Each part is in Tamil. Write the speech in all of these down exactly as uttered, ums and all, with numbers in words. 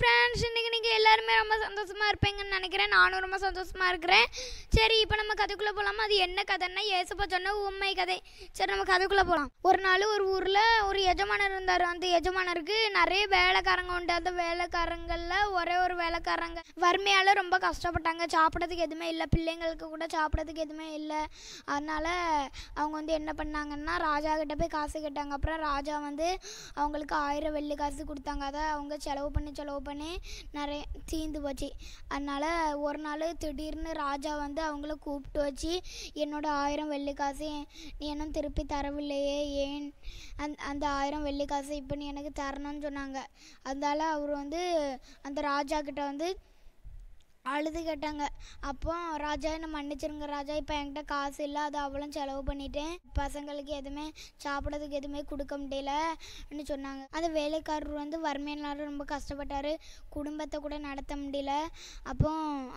ஃப்ரெண்ட்ஸ், இன்றைக்கி நீங்கள் எல்லாருமே ரொம்ப சந்தோஷமாக இருப்பீங்கன்னு நினைக்கிறேன். நானும் ரொம்ப சந்தோஷமாக இருக்கிறேன். சரி, இப்போ நம்ம கதைக்குள்ளே போகலாமா? அது என்ன கதைன்னா ஏசப்பா சொன்ன உண்மை கதை. சரி, நம்ம கதைக்குள்ளே போகலாம். ஒரு நாள் ஒரு ஊரில் ஒரு எஜமானர் இருந்தார். அந்த எஜமானருக்கு நிறைய வேலைக்காரங்க உண்டு. அந்த வேலைக்காரங்களில் ஒரே ஒரு வேலைக்காரங்க வறுமையால் ரொம்ப கஷ்டப்பட்டாங்க. சாப்பிட்றதுக்கு எதுவுமே இல்லை, பிள்ளைங்களுக்கு கூட சாப்பிட்றதுக்கு எதுவுமே இல்லை. அதனால் அவங்க வந்து என்ன பண்ணாங்கன்னா ராஜா கிட்ட போய் காசு கேட்டாங்க. அப்புறம் ராஜா வந்து அவங்களுக்கு ஆயிரம் வெள்ளி காசு கொடுத்தாங்க. அதை அவங்க செலவு பண்ணி செலவு பண்ணி நிறைய தீர்ந்து போச்சு. அதனால் ஒரு நாள் திடீர்னு ராஜா வந்து அவங்கள கூப்பிட்டு வச்சு, என்னோட ஆயிரம் வெள்ளி காசு நீ என்ன திருப்பி தரவில்லையே, ஏன் அந் அந்த ஆயிரம் வெள்ளி காசு இப்போ நீ எனக்கு தரணும்னு சொன்னாங்க. அதனால் அவர் வந்து அந்த ராஜா கிட்ட வந்து அழுது கேட்டாங்க. அப்போ ராஜா என்னை மன்னிச்சிருங்க ராஜா, இப்போ என்கிட்ட காசு இல்லை, அதை அவ்வளோ செலவு பண்ணிட்டேன், பசங்களுக்கு எதுவுமே சாப்பிட்றதுக்கு எதுவுமே கொடுக்க முடியலன்னு சொன்னாங்க. அந்த வேலைக்காரர் வந்து வறுமையினால ரொம்ப கஷ்டப்பட்டார், குடும்பத்தை கூட நடத்த முடியல. அப்போ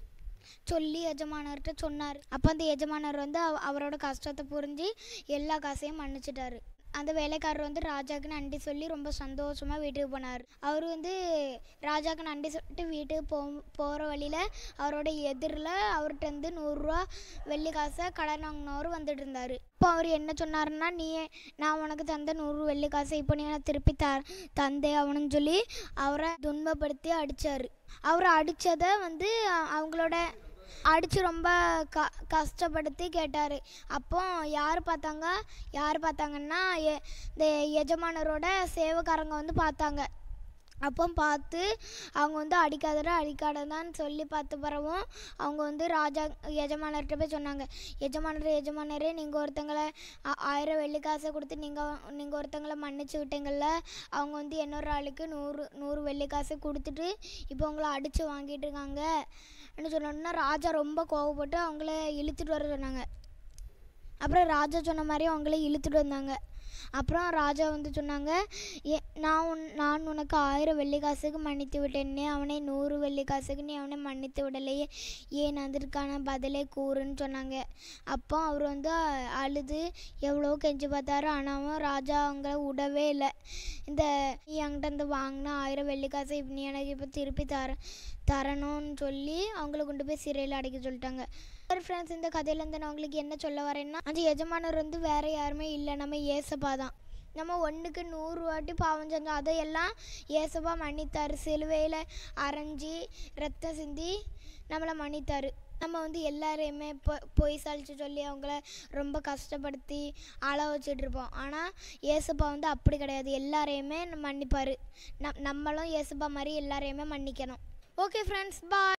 சொல்லி எஜமானர்கிட்ட சொன்னார். அப்போ அந்த எஜமானர் வந்து அவ அவரோட கஷ்டத்தை புரிஞ்சு எல்லா காசையும் மன்னிச்சிட்டாரு. அந்த வேலைக்காரர் வந்து ராஜாவுக்கு நன்றி சொல்லி ரொம்ப சந்தோஷமாக வீட்டுக்கு போனார். அவர் வந்து ராஜாவுக்கு நன்றி சொல்லிட்டு வீட்டுக்கு போ போகிற வழியில் அவரோட எதிரில் அவர்கிட்ட வந்து நூறுரூவா வெள்ளி காசை கடன் வாங்கினவர் வந்துட்டு இருந்தார். இப்போ அவர் என்ன சொன்னார்னா, நீ நான் உனக்கு தந்த நூறு வெள்ளி காசை இப்போ நீ நான் திருப்பி த தந்தே அவனுன்னு சொல்லி அவரை துன்பப்படுத்தி அடித்தார். அவரை அடித்ததை வந்து அவங்களோட அடித்து ரொம்ப க கஷ்டப்படுத்தி கேட்டார். அப்போ யார் பார்த்தாங்க யார் பார்த்தாங்கன்னா எ இந்த எஜமானரோட சேவைக்காரங்க வந்து பார்த்தாங்க. அப்போ பார்த்து அவங்க வந்து அடிக்காதடா அடிக்காததான்னு சொல்லி பார்த்த பிறவும் அவங்க வந்து ராஜா எஜமானர்கிட்ட போய் சொன்னாங்க, எஜமானர் எஜமானரே நீங்கள் ஒருத்தங்களை ஆயிரம் வெள்ளி காசை கொடுத்து நீங்கள் நீங்கள் ஒருத்தங்களை மன்னிச்சு விட்டீங்கள்ல, அவங்க வந்து இன்னொரு ஆளுக்கு நூறு நூறு வெள்ளி காசை கொடுத்துட்டு இப்போ உங்களை அடித்து வாங்கிட்டு இருக்காங்க என்ன சொன்னோன்னா ராஜா ரொம்ப கோவப்பட்டு அவங்கள இழுத்துட்டு வர சொன்னாங்க. அப்புறம் ராஜா சொன்ன மாதிரி அவங்கள இழுத்துட்டு வந்தாங்க. அப்புறம் ராஜா வந்து சொன்னாங்க, ஏ நான் உன் நான் உனக்கு ஆயிரம் வெள்ளி காசுக்கு மன்னித்து விட்டேன்னே, அவனை நூறு வெள்ளி காசுக்கு நீ அவனை மன்னித்து விடலையே, ஏன் அதற்கான பதிலே கூறுன்னு சொன்னாங்க. அப்போ அவர் வந்து அழுது எவ்வளோ கெஞ்சி பார்த்தாரு. ஆனாலும் ராஜா அவங்கள விடவே இல்லை. இந்த நீ என்கிட்ட இந்த வாங்கினா ஆயிரம் வெள்ளி காசை இப்போ நீ எனக்கு இப்போ திருப்பி தர தரணும்னு சொல்லி அவங்கள கொண்டு போய் சிறையில் அடைக்க சொல்லிட்டாங்க. சரி ஃப்ரெண்ட்ஸ், இந்த கதையிலேருந்து நான் உங்களுக்கு என்ன சொல்ல வரேன்னா, அந்த எஜமானர் வந்து வேறு யாருமே இல்லை, நம்ம ஏசப்பா தான். நம்ம ஒன்றுக்கு நூறு வாட்டி பாவம் செஞ்சோம், அதையெல்லாம் ஏசப்பா மன்னித்தார். சிலுவையில் அரைஞ்சி ரத்தம் சிந்தி நம்மளை மன்னித்தார். நம்ம வந்து எல்லாரையுமே பொ பொய் சாலிச்சு சொல்லி அவங்கள ரொம்ப கஷ்டப்படுத்தி அழ வச்சுட்ருப்போம். ஆனால் ஏசப்பா வந்து அப்படி கிடையாது, எல்லாரையுமே மன்னிப்பார். நம் நம்மளும் ஏசப்பா மாதிரி எல்லாரையுமே மன்னிக்கணும். ஓகே ஃப்ரெண்ட்ஸ், பாய்.